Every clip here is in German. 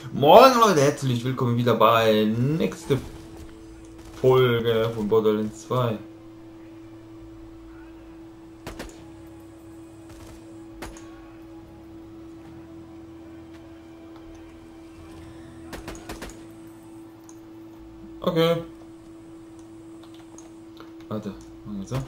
Moin Leute, herzlich willkommen wieder bei nächste Folge von Borderlands 2. Okay. Warte, machen wir so.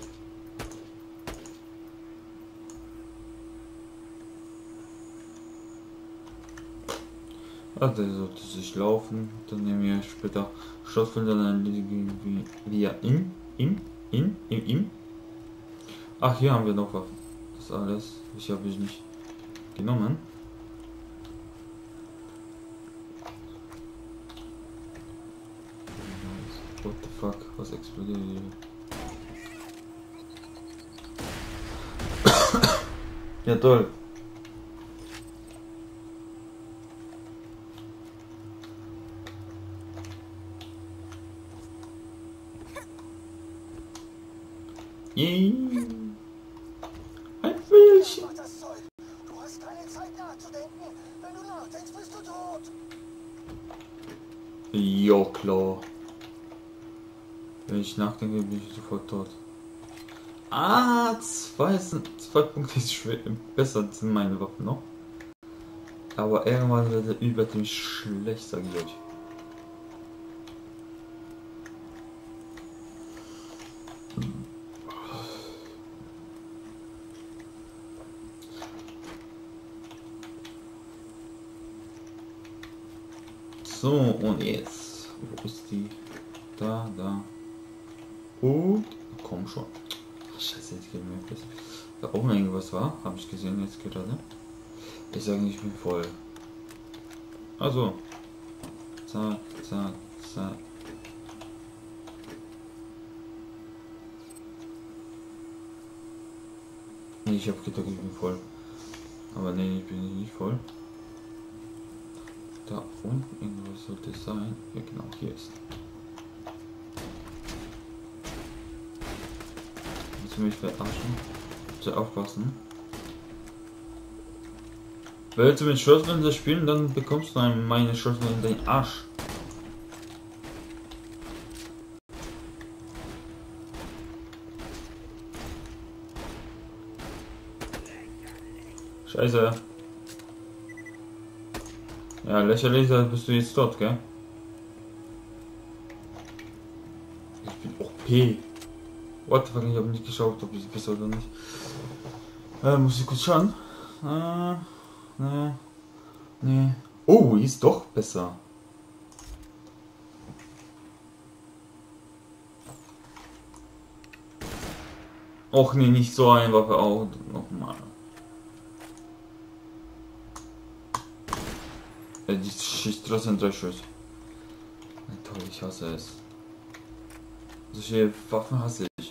Also, der sollte sich laufen, dann nehmen wir später Schlossfelder, dann erledigen wir ihm. Ach, hier haben wir noch Waffen. Das alles, ich habe ich nicht genommen. What the fuck, was explodiert hier? Ja toll. Ein Bildchen. Du hast keine Zeit nachzudenken. Wenn du nachdenkst, bist du tot. Ja klar. Wenn ich nachdenke, bin ich sofort tot. Ah, zwei Punkte ist schwer, besser sind meine Waffen noch. Aber irgendwann wird er übertrieben schlecht, sage ich euch. So, und jetzt. Wo ist die? Da. Und. Komm schon. Ach, scheiße, jetzt geht mir fest. Da oben irgendwas war. Habe ich gesehen jetzt gerade. Ich sage nicht, ich bin voll. Also. Zack. Nee, ich habe gedacht, ich bin voll. Aber nee, ich bin nicht voll. Da unten irgendwas sollte es sein. Ja genau, hier ist. Willst du mich verarschen? Bitte aufpassen. Willst du mit Schrotflinter spielen, dann bekommst du meine Schrotflinte in den Arsch. Scheiße. Ja, lächerlich, da bist du jetzt tot, gell? Ich bin OP. What the fuck, ich habe nicht geschaut, ob ich besser oder nicht. Muss ich kurz schauen? Nee. Oh, ist doch besser. Och nee, nicht so eine Waffe auch. Nochmal. Die schießt trotzdem 3 Schuss. Toll, ich hasse es. Solche Waffen hasse ich.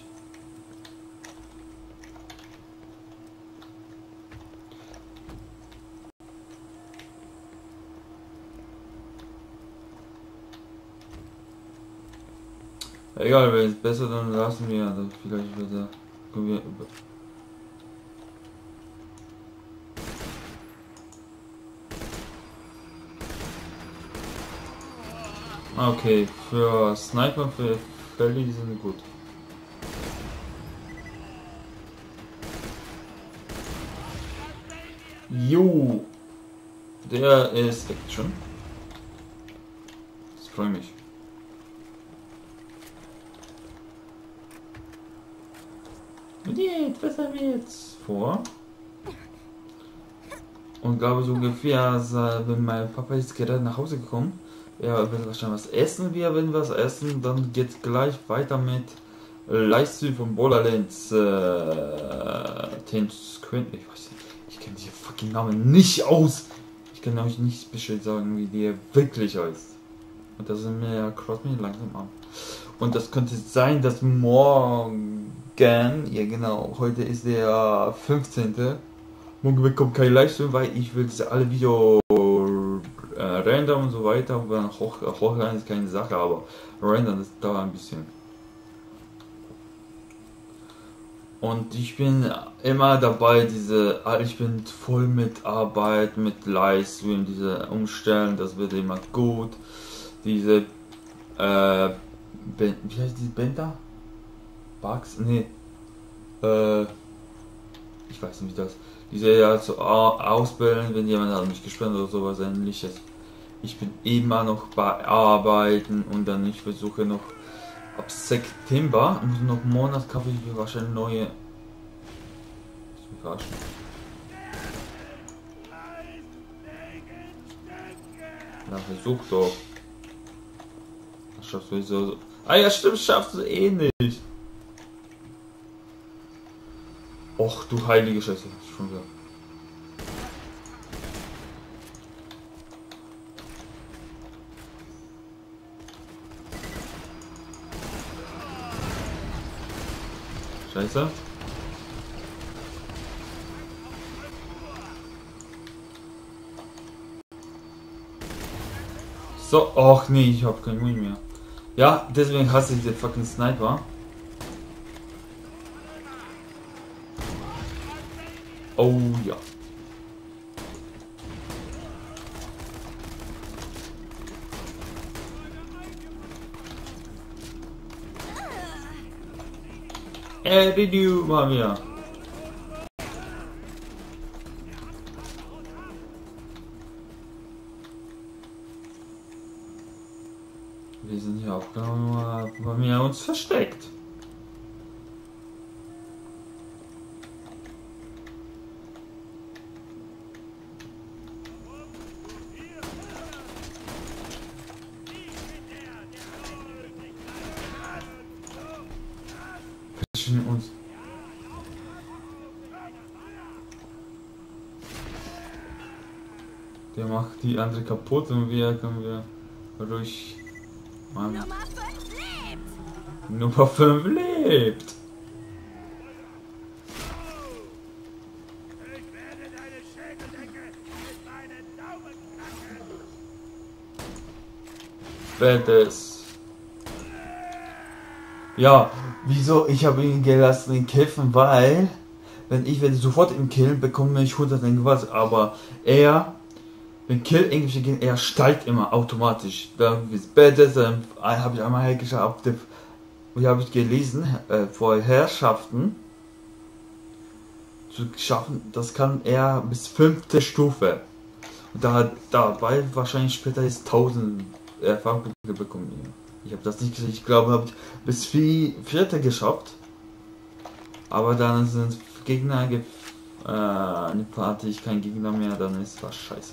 Egal, wenn es besser, dann lassen wir. Dann vielleicht wird er. Okay, für Sniper, für Felly, die sind gut. Jo, der ist Action. Das freut mich. Und jetzt, was haben wir jetzt vor? Und glaube ich ungefähr, wenn mein Papa ist gerade nach Hause gekommen, er will wahrscheinlich was essen. Wir werden was essen, dann geht's gleich weiter mit Livestream von Borderlands 10 Squid. Ich weiß nicht, ich kenne diese fucking Namen nicht aus. Ich kann euch nicht Bescheid sagen, wie der wirklich heißt. Und das sind mir cross mich langsam ab. Und das könnte sein, dass morgen, ja genau, heute ist der 15. Morgen bekommt kein Livestream, weil ich will diese alle Video rendern und so weiter. Und dann hochladen ist keine Sache, aber rendern das dauert ein bisschen. Und ich bin immer dabei, ich bin voll mit Arbeit, mit Livestream, diese Umstellen, das wird immer gut. Diese, wie heißt die Bänder? Bugs? Nee. Ich weiß nicht, wie das. Diese ja zu ausbilden, wenn jemand hat mich gesperrt oder sowas ähnliches. Ich bin immer noch bei Arbeiten und dann ich versuche noch ab September, noch einen Monat kaufe ich mir wahrscheinlich neue. Ich mich verarschen. Na, versuch doch. Das schaffst du so. Ah ja, stimmt, schaffst du eh nicht. Och du heilige Scheiße, schon wieder. Scheiße. So, ach nee, ich hab kein Muni mehr. Ja, deswegen hasse ich den fucking Sniper. Oh ja. Did you, mal wieder. Wir sind hier aufgenommen, weil wir uns versteckt. Uns. Der macht die andere kaputt und wir können wir durch. Mann. Nummer 5 lebt. Ich werde deine Schädeldecke mit meinen Daumen knacken. Badass. Ja, wieso? Ich habe ihn gelassen in kämpfen, weil wenn ich werde sofort ihn killen, bekomme ich 100 irgendwas, aber er, wenn Kill irgendwelche gehen, er steigt immer automatisch. Da ist Badass, habe ich einmal hergeschafft, wie habe ich gelesen, Vorherrschaften zu schaffen, das kann er bis 5. Stufe. Und dabei wahrscheinlich später ist 1000 Erfahrungspunkte bekommen. Ich habe das nicht gesehen, ich glaube, habe ich bis 4. geschafft. Aber dann sind Gegner, hatte ich keinen Gegner mehr, dann ist was scheiße.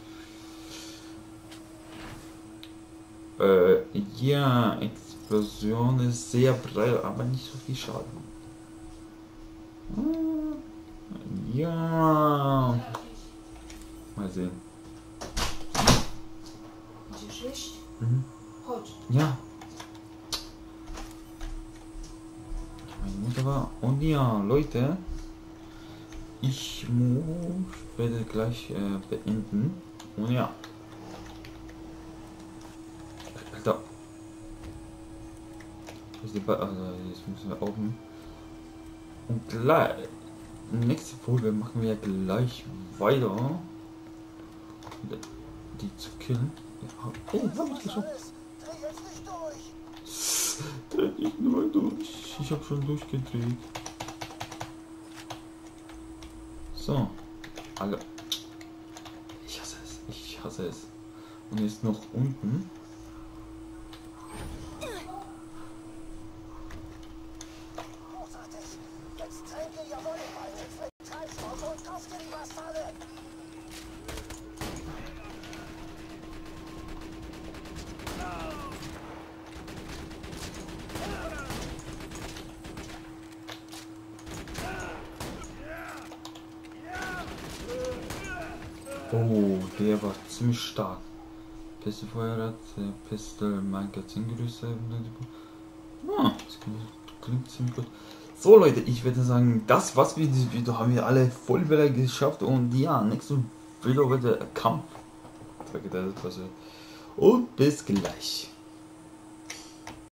Ja, Explosion ist sehr breit, aber nicht so viel Schaden. Ja. Mal sehen. Mhm. Ja. Meine Mutter war. Und ja, Leute. Ich werde gleich beenden. Und ja. Alter. Also jetzt müssen wir oben. Und gleich. Nächste Folge machen wir gleich weiter. Die zu killen. Ja. Oh, hab ich geschafft. Dreh nicht nur durch. Ich habe schon durchgedreht. So. Alle. Ich hasse es. Ich hasse es. Und jetzt noch unten. Oh, der war ziemlich stark. Pistolfeuerrad, Pistol, Magazingröße. Ja, das klingt ziemlich gut. So Leute, ich würde sagen, das war's für dieses Video. Haben wir alle Vollwelle geschafft und ja, nächstes Video wird der Kampf. Und bis gleich.